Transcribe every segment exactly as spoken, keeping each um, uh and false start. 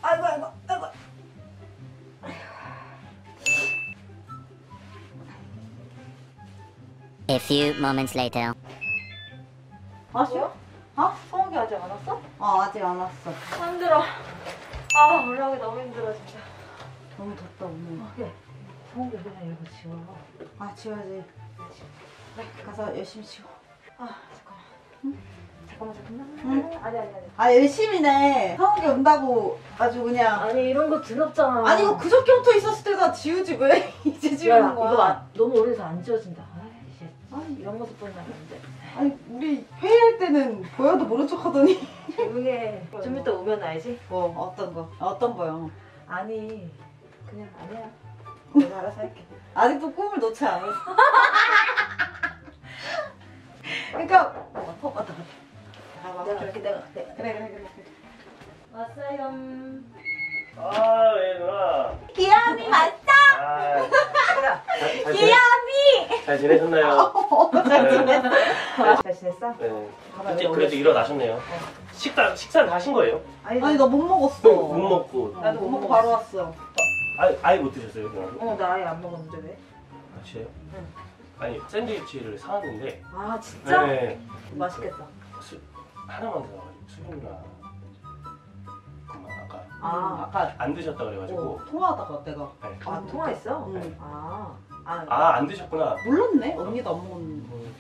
아이고 아이고 아이고. A few moments later. 왔어? 어? 성욱이 아직 안 왔어? 어 아직 안 왔어. 아, 힘들어. 아 올라오기 너무 힘들어 진짜. 너무 덥다 오늘. 아, 그래. 성욱이 그냥 이거 지워. 아 지워야지. 그래 가서 열심히 치워. 아 잠깐만. 응? 잠깐만 잠깐만. 응? 아니 아니 아니. 아 열심히네. 성욱이 온다고 아주 그냥. 아니 이런 거 더럽잖아. 아니 이거 그저께부터 있었을 때 다 지우지 왜 이제 지우는 야, 거야? 이거 마, 너무 오래돼서 안 지워진다. 아이씨. 아 이런 모습 보면 안 돼. 아니 우리 회의할 때는 보여도 모른 척하더니. 조용해. 좀 이따 오면 알지? 뭐 어떤 거? 어떤 거요? 아니 그냥 아니야. 내가 알아서 할게. 아직도 꿈을 놓지 않았어. 그러니까 어, 어, 왔다 갔다. 아, 내가 이렇게 내가 내 그래 그래 그래. 그래. 왔어요. 아, 왜 누나? 기암이 왔어. 아, 잘, 잘, 지내, 기암이. 잘 지내셨나요? 잘 지냈어. 잘 지냈어? 네. 가만, 이제 여기 그래도 일어나셨네요. 식사 식사를 다 하신 거예요? 아니, 아니 나 못 먹었어. 못 먹고. 나도 못 먹고 바로 왔어. 아예 아예 못 드셨어요, 누나? 어, 나 아예 안 먹었는데 왜? 아, 진짜요? 응. 아니 샌드위치를 사왔는데. 아 진짜? 네. 맛있겠다. 술 하나만 사와가지고 수빈이나 엄마 아까 아, 아까 안 드셨다 그래가지고. 어, 통화하다가 내가. 네. 아 통화했어? 응. 아, 아, 아, 안 드셨구나. 몰랐네. 언니도 안 먹었는데. 음,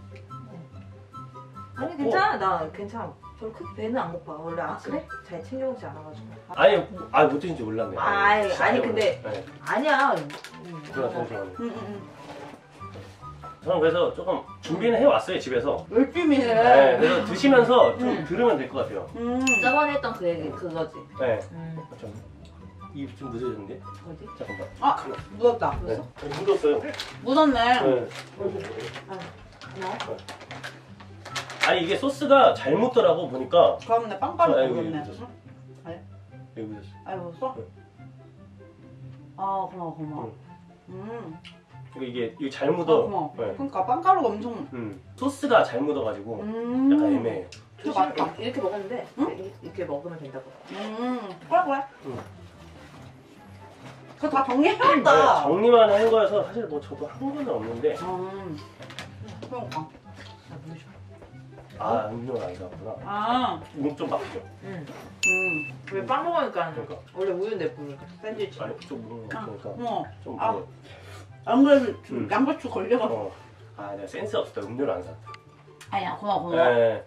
아니 괜찮아. 나 괜찮아. 별로 크게 배는 안 고파. 원래 아침 그래? 잘 챙겨 먹지 않아가지고. 아니, 아, 못 드신지 몰랐네. 아이, 진짜 아니, 아예 근데- 몰랐네. 네. 아니야. 누나 잘 좋아하네. 응, 응, 저는 그래서 조금 준비는 해왔어요, 집에서. 응. 열심히 해. 네, 그래서 드시면서 좀 음. 들으면 될 것 같아요. 음. 저번에 했던 그 얘기 그거지. 네. 음. 좀, 입 좀 늦어졌는데? 어디? 잠깐만. 아, 묻었다. 네. 묻었어요. 묻었네. 네. 아, 뭐? 아니, 이게 소스가 잘 묻더라고, 보니까. 그럼 내 빵가루 아, 여기 묻었네. 묻었어. 여기 묻었어. 아니 묻었어? 네. 아 고마워 고마워. 음. 그러니까 이게, 이게 잘 아, 묻어. 고마워. 네. 그러니까 빵가루가 엄청. 음. 소스가 잘 묻어가지고 음. 약간 애매해요. 이거 맛있다. 이렇게 먹으면 돼. 응? 이렇게, 이렇게 먹으면 된다고. 음. 그래 그래. 음. 그거 다 네, 정리해놨다. 정리만 한 거여서 사실 뭐 저도 한 건 없는데. 음. 그러니까. 나 물을 줘. 아, 음료가 안 사왔구나. 아. 목좀 바뀌죠. 응. 음. 왜 빵 먹으니까 그러니까. 원래 우유인데 물. 샌드위치. 아니, 좀 먹는 거 같으니까. 어. 좀 아. 뭐, 안 그래도 음. 양배추 걸려. 어. 아, 내가 센스 없었다. 음료를 안 샀다. 아니야 고마워 고마워. 네.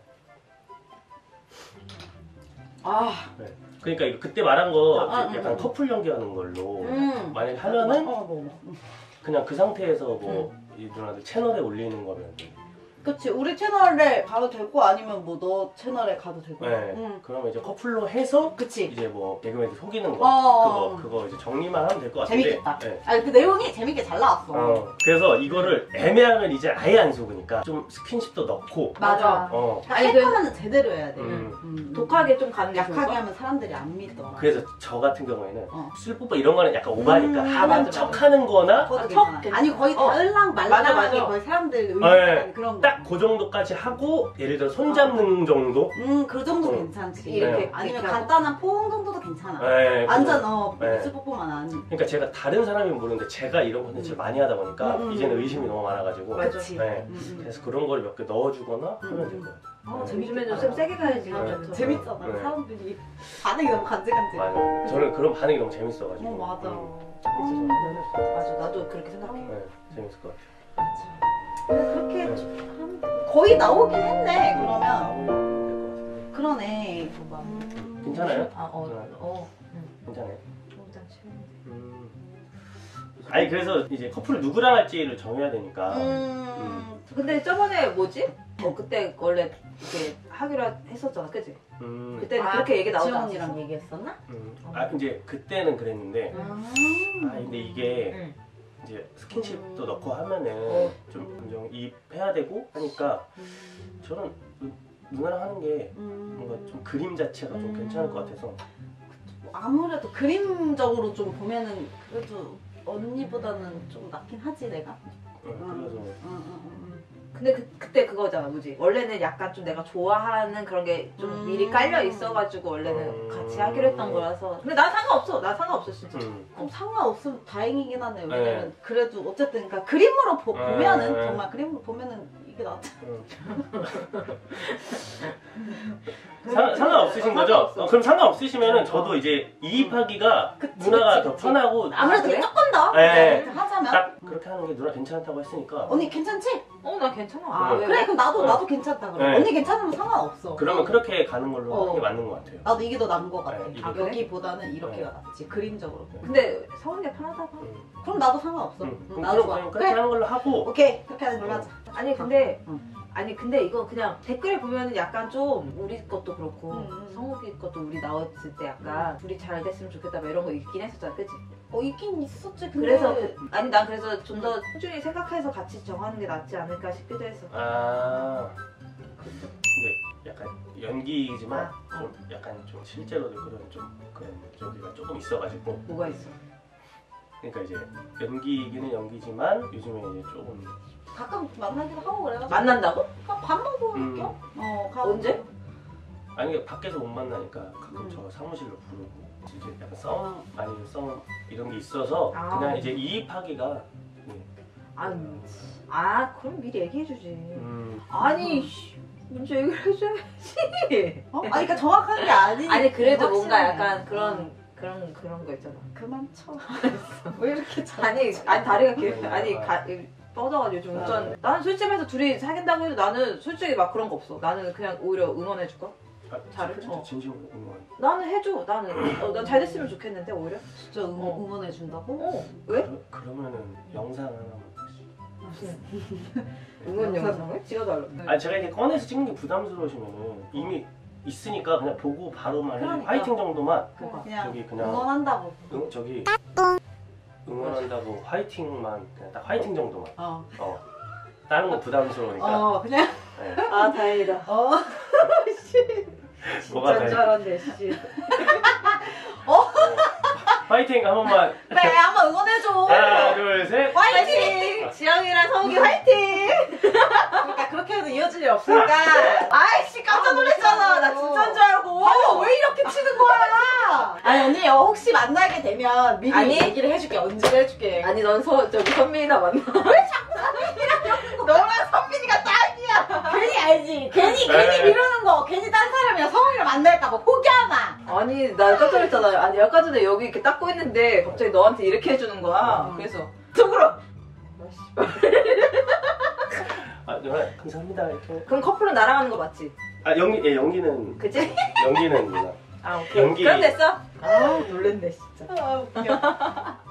아. 네. 그러니까 이거 그때 말한 거 아, 이제 음, 약간 음. 커플 연기하는 걸로 음. 만약에 하면은 어 먹어. 음. 그냥 그 상태에서 뭐 이 누나들 채널에 올리는 거면 그치 우리 채널에 가도 되고 아니면 뭐 너 채널에 가도 되고. 네. 응. 그러면 이제 커플로 해서 그치. 이제 뭐 개그맨들 속이는 거 어. 그거 그거 이제 정리만 하면 될 것 같은데. 재밌겠다. 네. 아니 그 내용이 재밌게 잘 나왔어. 어. 그래서 이거를 애매하면 이제 아예 안 속으니까 좀 스킨십도 넣고. 맞아. 어. 아니 아니, 할 그- 거면은 제대로 해야 돼. 음. 음. 독하게 좀 가는 게 약하게 좋을까? 하면 사람들이 안 믿더라. 그래서 저 같은 경우에는 어. 술 뽀뽀 이런 거는 약간 오바니까 음, 하는 맞아, 척 맞아. 하는 거나 그것도 아, 괜찮아. 척 아니 거의 어. 달랑 맞아, 말랑하게 맞아. 거의 사람들 네. 의식하는 그런 거. 딱 그 정도까지 하고 예를 들어 손 잡는 정도? 음, 그 정도 어. 괜찮지. 이렇게 아니면 이렇게 하고. 간단한 포옹 정도도 괜찮아. 네, 완전 그거. 어, 네. 입술 뽀뽀만 안. 그러니까 제가 다른 사람이면 모르는데 제가 이런 콘텐츠를 많이 하다 보니까 음, 음, 이제는 음. 의심이 너무 많아가지고 맞아. 그치. 네. 음, 음. 그래서 그런 걸 몇 개 넣어주거나 하면 음, 될 음. 것 같아요. 어, 네. 요즘에는 좀 세게 가야지. 네. 좀. 재밌잖아. 네. 사람들이 반응이 너무 간질간질. 맞아요. 저는 그런 반응이 너무 재밌어가지고 어 맞아. 음, 맞아. 나도 그렇게 생각해. 네, 재밌을 것 같아요. 근데 그렇게 네. 좀 한- 거의 나오긴 했네. 그러면 나오면 될것 그러네. 뭐 음. 괜찮아요? 아, 어, 네. 어. 응. 같아요. 괜찮아요. 일단 치워. 음. 아니 그래서 이제 커플을 누구랑 할지를 정해야 되니까 음. 근데 저번에 뭐지? 어 그때 원래 이렇게 하기로 했었잖아, 그지? 음, 그때는 그렇게 얘기 나오지 않았어? 지영이랑 얘기했었나? 음. 아 이제 그때는 그랬는데 아. 아 근데 이게 응. 이제 스킨십도 음. 넣고 하면은 어. 좀 감정이입해야 되고 하니까 음. 저는 누, 누나랑 하는 게 음. 뭔가 좀 그림 자체가 좀 음. 괜찮을 것 같아서 아무래도 그림적으로 좀 보면은 그래도 언니보다는 좀 낫긴 하지 내가. 어, 그래서 응, 응, 응. 근데 그, 그때 그거잖아, 뭐지? 원래는 약간 좀 내가 좋아하는 그런 게 좀 음. 미리 깔려 있어가지고 원래는 음. 같이 하기로 했던 거라서. 근데 난 상관없어. 난 상관없어 진짜. 음. 그럼 상관없으면 다행이긴 하네요. 네. 왜냐면 그래도 어쨌든 그러니까 그림으로 보, 네. 보면은 네. 정말 그림으로 보면은 이게 낫죠. 음. 상, 상관없으신 거죠? 상관없어. 어, 그럼 상관없으시면은 저도 이제 이입하기가 그치, 누나가 그치, 더 그치. 편하고 아무래도 그래? 조금 더 네. 네, 하자면 딱 그렇게 하는 게 누나 괜찮다고 했으니까 언니 괜찮지? 어, 나 괜찮아. 아 네. 그래 그럼 나도 네. 나도 괜찮다 그래. 네. 언니 괜찮으면 상관없어. 그러면 그렇게 가는 걸로 어. 하는 게 맞는 것 같아요. 나도 이게 더 나은 것 같아. 네, 이게. 아, 그래? 여기보다는 이렇게가 네. 낫지 그림적으로. 근데 성훈이가 편하다 봐. 음. 그럼 나도 상관없어. 음. 응, 그럼 나도 그럼 좋아. 그렇게 그래 하는 걸로 하고 오케이 그렇게 하는 걸로 어. 하자. 아니 근데 응. 아니 근데 이거 그냥 댓글에 보면은 약간 좀 우리 것도 그렇고 음. 성욱이 것도 우리 나왔을 때 약간 둘이 잘 됐으면 좋겠다 뭐 이런 거 있긴 했었잖아, 그치? 어 있긴 있었지. 근데 그래서 그- 아니 난 그래서 좀 더 꾸준히 생각해서 같이 정하는 게 낫지 않을까 싶기도 했어. 아 근데 약간 연기이지만 아, 좀 약간 좀 실제로도 그런 좀 그런 저기가 조금 있어가지고 뭐가 있어? 그러니까 이제 연기기는 연기지만 요즘에 이제 조금 가끔 만나기도 하고 그래가지고 만난다고? 그냥 밥 먹고 음. 올게요. 어 가고. 언제? 아니 그러니까 밖에서 못 만나니까 가끔 음. 저 사무실로 부르고 이제 약간 싸움 아니면 싸움 이런 게 있어서 아. 그냥 이제 이입하기가 예. 아니, 아 그럼 미리 얘기해주지. 음, 아니, 씨, 먼저 얘기를 해줘야지. 어? 아니 그러니까 정확한 게 아니니까. 아니 그래도 뭔가 확실해. 약간 어. 그런 그런 그런 거 있잖아. 그만 쳐. 왜 이렇게 잘? 아니 아니 다리가 길 음. 아니 가, 뻗어가지고 요즘 운전. 나는 술집에서 둘이 사귄다고 해도 나는 솔직히 막 그런 거 없어. 나는 그냥 오히려 응원해줄까? 아, 잘해? 진짜 어. 진심으로 응원. 나는 해줘. 나는 어, 난 잘 됐으면 좋겠는데 오히려. 진짜 응, 어. 응원해 준다고? 어 왜? 그러, 그러면은 영상 하나만 다시. 응원 영상을 찍어달라. 아 제가 이렇게 꺼내서 찍는 게 부담스러우시면은 이미 있으니까 그냥 보고 바로만 해주고 그러니까. 화이팅 정도만 그냥, 그냥 저기 그냥 응원한다고. 응, 저기 응원한다고 화이팅만 그냥 딱 화이팅 정도만 어. 어 다른 거 부담스러우니까 어 그냥. 네. 아 다행이다. 어. 뭐가 진짜인 돼? 줄 알았네. 씨. 어, 화이팅 한 번만 그래 한번 응원해줘. 하나 둘셋 화이팅. 지영이랑 성욱이 화이팅! 그러니까 그렇게 해도 이어질 일 없으니까. 아이씨 깜짝 놀랐잖아. 나 진짜인 줄 알고. 아니 왜 이렇게 치는 거야? 아니 언니 어, 혹시 만나게 되면 미리 아니. 얘기를 해줄게. 언지를 해줄게. 아니 넌 서, 저기 선민이나 만나. 너랑 선민이가 딱이야. 괜히 알지. 괜히 네. 괜히 미루는 거. 괜히 딴 사람이랑 성훈이를 만날까 봐 포기하나. 아니 나 깜짝 놀랐잖아. 아니 아까 전에 여기 이렇게 닦고 있는데 갑자기 너한테 이렇게 해주는 거야. 음. 그래서 속으로. 아 누나 감사합니다 이렇게 그럼 커플은 나랑 하는 거 맞지? 아 연기 예 연기는 그치? 연기는 누나 아 오케이. 연기. 그럼 됐어. 아 놀랬네 진짜. 아 웃겨.